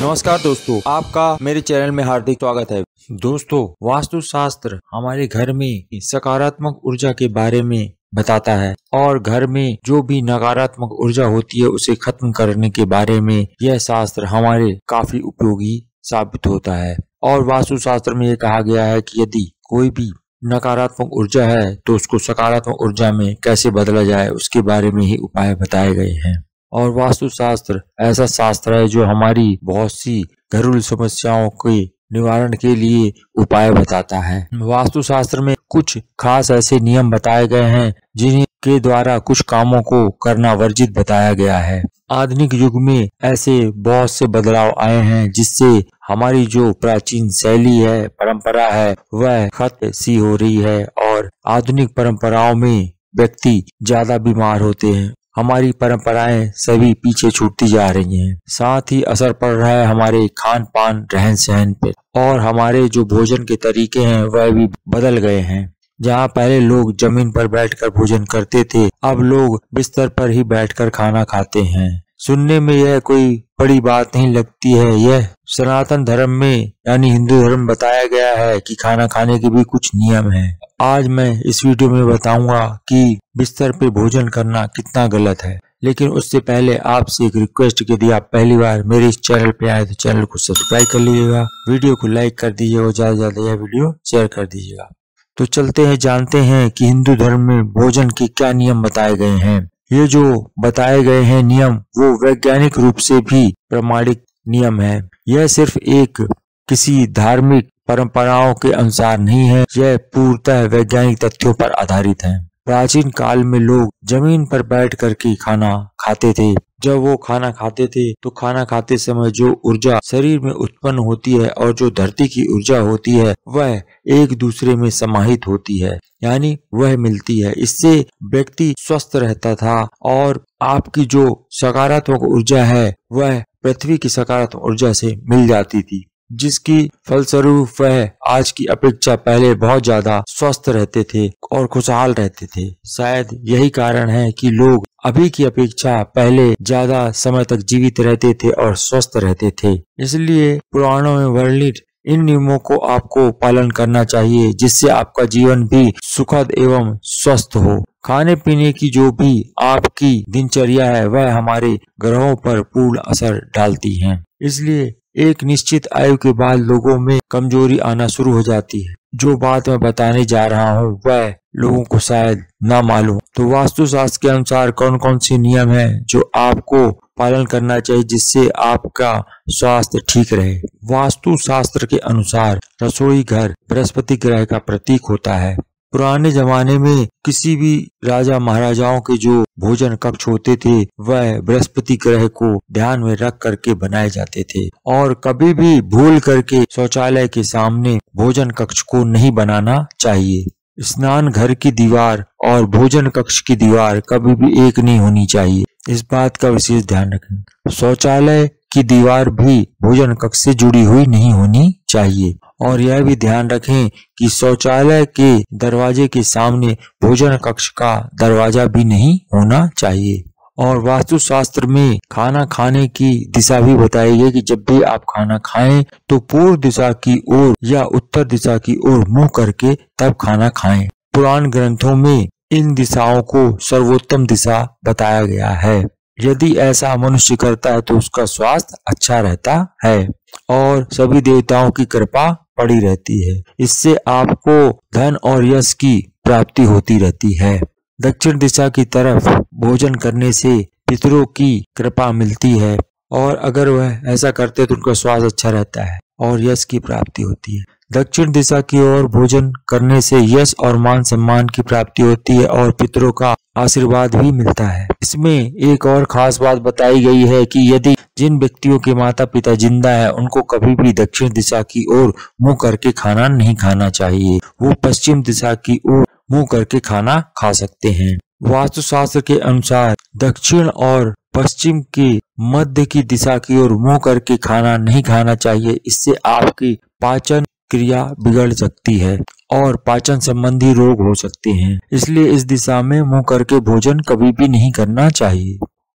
नमस्कार दोस्तों, आपका मेरे चैनल में हार्दिक स्वागत है। दोस्तों, वास्तुशास्त्र हमारे घर में सकारात्मक ऊर्जा के बारे में बताता है और घर में जो भी नकारात्मक ऊर्जा होती है उसे खत्म करने के बारे में यह शास्त्र हमारे काफी उपयोगी साबित होता है। और वास्तुशास्त्र में ये कहा गया है कि यदि कोई भी नकारात्मक ऊर्जा है तो उसको सकारात्मक ऊर्जा में कैसे बदला जाए उसके बारे में ही उपाय बताए गए हैं। और वास्तुशास्त्र ऐसा शास्त्र है जो हमारी बहुत सी घरेलू समस्याओं के निवारण के लिए उपाय बताता है। वास्तुशास्त्र में कुछ खास ऐसे नियम बताए गए हैं जिनके द्वारा कुछ कामों को करना वर्जित बताया गया है। आधुनिक युग में ऐसे बहुत से बदलाव आए हैं जिससे हमारी जो प्राचीन शैली है, परंपरा है, वह खत्म सी हो रही है और आधुनिक परंपराओं में व्यक्ति ज्यादा बीमार होते हैं। हमारी परंपराएं सभी पीछे छूटती जा रही हैं। साथ ही असर पड़ रहा है हमारे खान पान, रहन सहन पे और हमारे जो भोजन के तरीके हैं वह भी बदल गए हैं। जहाँ पहले लोग जमीन पर बैठकर भोजन करते थे, अब लोग बिस्तर पर ही बैठकर खाना खाते हैं। सुनने में यह कोई बड़ी बात नहीं लगती है। यह सनातन धर्म में यानी हिंदू धर्म बताया गया है कि खाना खाने के भी कुछ नियम हैं। आज मैं इस वीडियो में बताऊंगा कि बिस्तर पे भोजन करना कितना गलत है। लेकिन उससे पहले आपसे एक रिक्वेस्ट कि यदि आप पहली बार मेरे इस चैनल पे आए तो चैनल को सब्सक्राइब कर लीजिएगा, वीडियो को लाइक कर दीजिएगा और ज्यादा से ज्यादा यह वीडियो शेयर कर दीजिएगा। तो चलते हैं, जानते हैं कि हिंदू धर्म में भोजन के क्या नियम बताए गए हैं। ये जो बताए गए हैं नियम वो वैज्ञानिक रूप से भी प्रमाणित नियम है। यह सिर्फ एक किसी धार्मिक परंपराओं के अनुसार नहीं है, यह पूर्णतः वैज्ञानिक तथ्यों पर आधारित है। प्राचीन काल में लोग जमीन पर बैठ करके खाना खाते थे। जब वो खाना खाते थे तो खाना खाते समय जो ऊर्जा शरीर में उत्पन्न होती है और जो धरती की ऊर्जा होती है वह एक दूसरे में समाहित होती है, यानी वह मिलती है। इससे व्यक्ति स्वस्थ रहता था और आपकी जो सकारात्मक ऊर्जा है वह पृथ्वी की सकारात्मक ऊर्जा से मिल जाती थी, जिसकी फलस्वरूप वह आज की अपेक्षा पहले बहुत ज्यादा स्वस्थ रहते थे और खुशहाल रहते थे। शायद यही कारण है कि लोग अभी की अपेक्षा पहले ज्यादा समय तक जीवित रहते थे और स्वस्थ रहते थे। इसलिए पुराणों में वर्णित इन नियमों को आपको पालन करना चाहिए, जिससे आपका जीवन भी सुखद एवं स्वस्थ हो। खाने पीने की जो भी आपकी दिनचर्या है वह हमारे ग्रहों पर पूर्ण असर डालती है। इसलिए एक निश्चित आयु के बाद लोगों में कमजोरी आना शुरू हो जाती है। जो बात मैं बताने जा रहा हूँ वह लोगों को शायद ना मालूम। तो वास्तुशास्त्र के अनुसार कौन कौन से नियम हैं जो आपको पालन करना चाहिए जिससे आपका स्वास्थ्य ठीक रहे। वास्तुशास्त्र के अनुसार रसोई घर बृहस्पति ग्रह का प्रतीक होता है। पुराने जमाने में किसी भी राजा महाराजाओं के जो भोजन कक्ष होते थे वह बृहस्पति ग्रह को ध्यान में रख करके बनाए जाते थे और कभी भी भूल करके शौचालय के सामने भोजन कक्ष को नहीं बनाना चाहिए। स्नान घर की दीवार और भोजन कक्ष की दीवार कभी भी एक नहीं होनी चाहिए, इस बात का विशेष ध्यान रखें। शौचालय की दीवार भी भोजन कक्ष से जुड़ी हुई नहीं होनी चाहिए और यह भी ध्यान रखें कि शौचालय के दरवाजे के सामने भोजन कक्ष का दरवाजा भी नहीं होना चाहिए। और वास्तुशास्त्र में खाना खाने की दिशा भी बताई है कि जब भी आप खाना खाएं तो पूर्व दिशा की ओर या उत्तर दिशा की ओर मुंह करके तब खाना खाएं। पुराण ग्रंथों में इन दिशाओं को सर्वोत्तम दिशा बताया गया है। यदि ऐसा मनुष्य करता है तो उसका स्वास्थ्य अच्छा रहता है और सभी देवताओं की कृपा पड़ी रहती है। इससे आपको धन और यश की प्राप्ति होती रहती है। दक्षिण दिशा की तरफ भोजन करने से पितरों की कृपा मिलती है और अगर वह ऐसा करते तो उनका स्वास्थ्य अच्छा रहता है और यश की प्राप्ति होती है। दक्षिण दिशा की ओर भोजन करने से यश और मान सम्मान की प्राप्ति होती है और पितरों का आशीर्वाद भी मिलता है। इसमें एक और खास बात बताई गई है कि यदि जिन व्यक्तियों के माता पिता जिंदा है उनको कभी भी दक्षिण दिशा की ओर मुंह करके खाना नहीं खाना चाहिए, वो पश्चिम दिशा की ओर मुंह करके खाना खा सकते हैं। वास्तुशास्त्र के अनुसार दक्षिण और पश्चिम के मध्य की दिशा की ओर मुंह करके खाना नहीं खाना चाहिए। इससे आपकी पाचन क्रिया बिगड़ सकती है और पाचन संबंधी रोग हो सकते हैं। इसलिए इस दिशा में मुंह करके भोजन कभी भी नहीं करना चाहिए।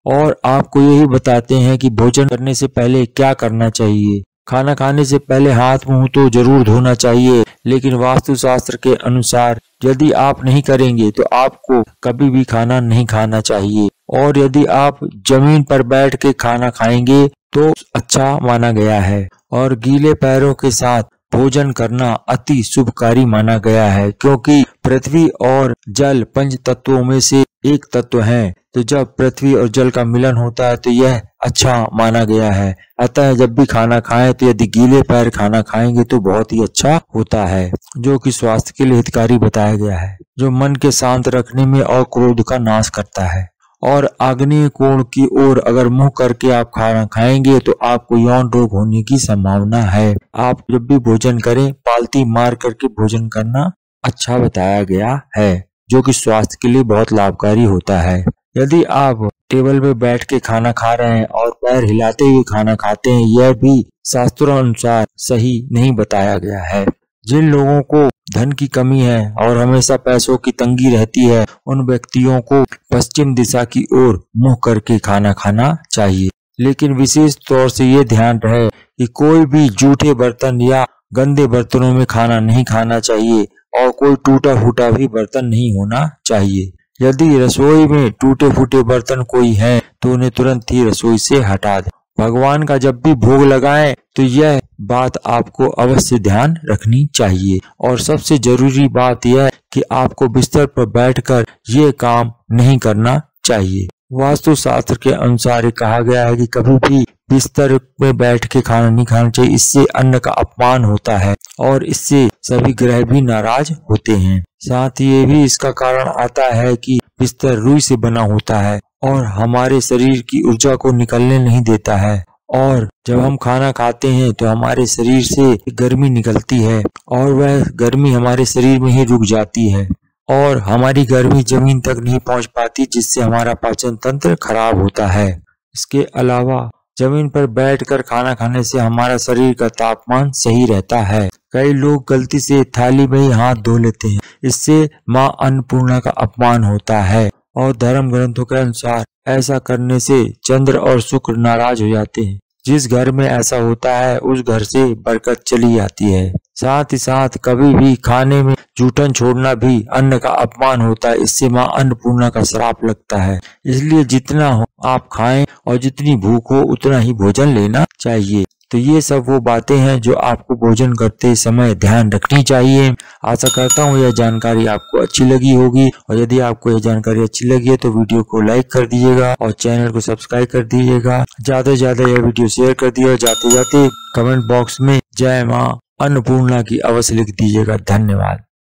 और आपको यही बताते हैं कि भोजन करने से पहले क्या करना चाहिए। खाना खाने से पहले हाथ मुंह तो जरूर धोना चाहिए, लेकिन वास्तुशास्त्र के अनुसार यदि आप नहीं करेंगे तो आपको कभी भी खाना नहीं खाना चाहिए। और यदि आप जमीन पर बैठ के खाना खाएंगे तो अच्छा माना गया है। और गीले पैरों के साथ भोजन करना अति शुभकारी माना गया है, क्योंकि पृथ्वी और जल पंच तत्वों में से एक तत्व है। तो जब पृथ्वी और जल का मिलन होता है तो यह अच्छा माना गया है। अतः जब भी खाना खाएं तो यदि गीले पैर खाना खाएंगे तो बहुत ही अच्छा होता है, जो कि स्वास्थ्य के लिए हितकारी बताया गया है, जो मन के शांत रखने में और क्रोध का नाश करता है। और आग्नेय कोण की ओर अगर मुंह करके आप खाना खाएंगे तो आपको यौन रोग होने की संभावना है। आप जब भी भोजन करें पालती मार करके भोजन करना अच्छा बताया गया है, जो कि स्वास्थ्य के लिए बहुत लाभकारी होता है। यदि आप टेबल पे बैठ के खाना खा रहे हैं और पैर हिलाते हुए खाना खाते हैं, यह भी शास्त्रों अनुसार सही नहीं बताया गया है। जिन लोगों को धन की कमी है और हमेशा पैसों की तंगी रहती है, उन व्यक्तियों को पश्चिम दिशा की ओर मुंह करके खाना खाना चाहिए। लेकिन विशेष तौर से ये ध्यान रहे कि कोई भी जूठे बर्तन या गंदे बर्तनों में खाना नहीं खाना चाहिए और कोई टूटा फूटा भी बर्तन नहीं होना चाहिए। यदि रसोई में टूटे फूटे बर्तन कोई है तो उन्हें तुरंत ही रसोई से हटा दें। भगवान का जब भी भोग लगाएं तो यह बात आपको अवश्य ध्यान रखनी चाहिए। और सबसे जरूरी बात यह है कि आपको बिस्तर पर बैठकर ये काम नहीं करना चाहिए। वास्तु शास्त्र के अनुसार ये कहा गया है कि कभी भी बिस्तर में बैठ के खाना नहीं खाना चाहिए, इससे अन्न का अपमान होता है और इससे सभी ग्रह भी नाराज होते हैं। साथ ही ये भी इसका कारण आता है कि बिस्तर रुई से बना होता है और हमारे शरीर की ऊर्जा को निकलने नहीं देता है। और जब हम खाना खाते हैं तो हमारे शरीर से गर्मी निकलती है और वह गर्मी हमारे शरीर में ही रुक जाती है और हमारी गर्मी जमीन तक नहीं पहुंच पाती, जिससे हमारा पाचन तंत्र खराब होता है। इसके अलावा जमीन पर बैठकर खाना खाने से हमारा शरीर का तापमान सही रहता है। कई लोग गलती से थाली में ही हाथ धो लेते हैं, इससे मां अन्नपूर्णा का अपमान होता है और धर्म ग्रंथों के अनुसार ऐसा करने से चंद्र और शुक्र नाराज हो जाते हैं। जिस घर में ऐसा होता है उस घर से बरकत चली जाती है। साथ ही साथ कभी भी खाने में जूठन छोड़ना भी अन्न का अपमान होता है, इससे मां अन्नपूर्णा का श्राप लगता है। इसलिए जितना हो आप खाएं और जितनी भूख हो उतना ही भोजन लेना चाहिए। तो ये सब वो बातें हैं जो आपको भोजन करते समय ध्यान रखनी चाहिए। आशा करता हूँ यह जानकारी आपको अच्छी लगी होगी और यदि आपको यह जानकारी अच्छी लगी है तो वीडियो को लाइक कर दीजिएगा और चैनल को सब्सक्राइब कर दीजिएगा। ज्यादा से ज्यादा यह वीडियो शेयर कर दिया। जाते जाते कमेंट बॉक्स में जय मां अन्नपूर्णा की अवश्य लिख दीजिएगा। धन्यवाद।